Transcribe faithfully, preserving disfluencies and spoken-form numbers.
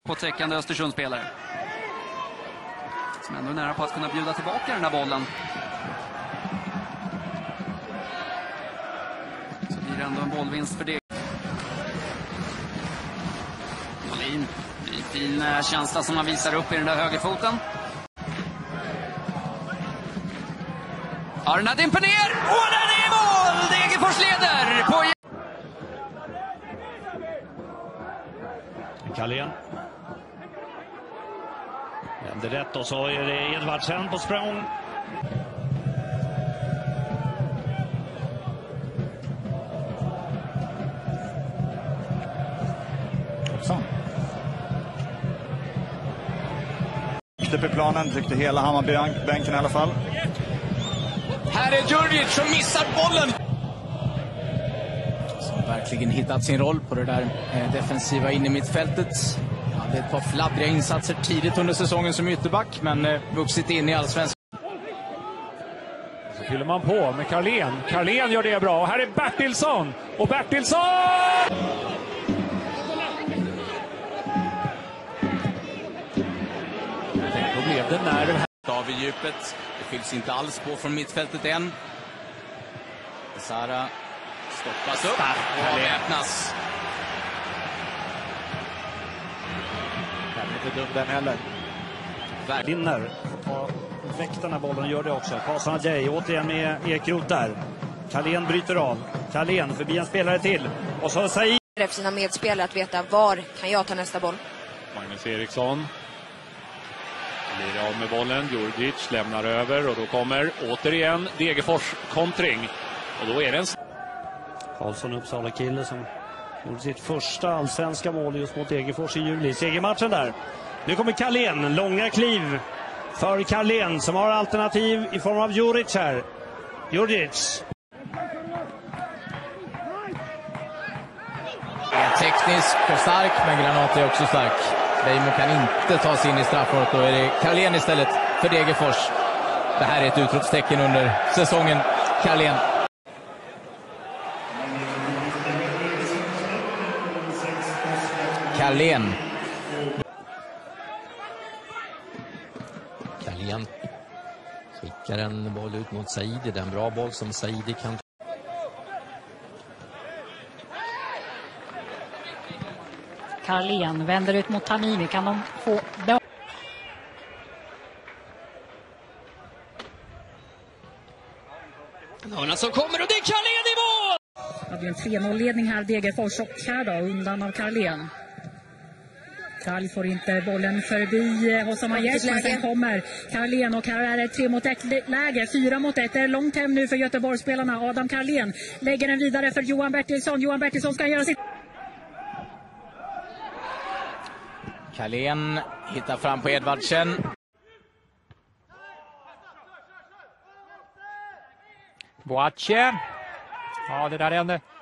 på täckande Östersundsspelare. Som ändå är nära på att kunna bjuda tillbaka den här bollen. Så blir det ändå en bollvinst för det. Molin, det är en fin känsla som han visar upp i den där högerfoten. Arnadin på ner, och den är i mål! Degerfors leder på... Carlén. Vänder rätt och så är det Edvardsen på språng. Så. Upp i planen, tyckte hela Hammarby-bänken i alla fall. Här är Djurdjic som missar bollen. Som verkligen hittat sin roll på det där eh, defensiva in i mittfältet. Ja, det är ett par fladdriga insatser tidigt under säsongen som ytterback, men eh, vuxit in i allsvenskan. Så fyller man på med Carlén. Carlén gör det bra. Och här är Bertilsson. Och Bertilsson! Då blev det nerv här. Av i djupet. Det fylls inte alls på från mittfältet än. Sara stoppas upp och avväpnas. Den är inte dum den heller. Vinner. Och väktarna bollen och gör det också. Karlsson Adjei återigen med Ekrot där. Carlén bryter av. Carlén förbi en spelare till. Och så säger för sina medspelare att veta var kan jag ta nästa boll. Magnus Eriksson blir av med bollen. Djurdjic lämnar över och då kommer återigen Degerfors kontring. Och då är det en... Karlsson, Uppsala kille som gjorde sitt första allsvenska mål just mot Degerfors i juli. Segermatchen där. Nu kommer Carlén. Långa kliv för Carlén som har alternativ i form av Djurdjic här. Djurdjic. Teknisk och stark, men Granat är också stark. Beijmo kan inte ta sig in i straffområdet. Då är det Carlén istället för Degerfors. Det här är ett utropstecken under säsongen. Carlén. Carlén. Carlén skickar en boll ut mot Saidi. Det är en bra boll som Saidi kan... Carlén vänder ut mot Tamimi. Kan de få... Hörna som kommer och det är Carlén i mål! Det blir en tre noll-ledning här, Degerfors, och här då undan av Carlén. Karl får inte bollen förbi Hossam Aiesh, men sen kommer Carlén och här är det tre mot ett läge, fyra mot ett. Det är långt hem nu för Göteborgsspelarna. Adam Carlén lägger den vidare för Johan Bertilsson. Johan Bertilsson ska göra sitt... Carlén hittar fram på Edvardsen. Boache. Ja, det där är en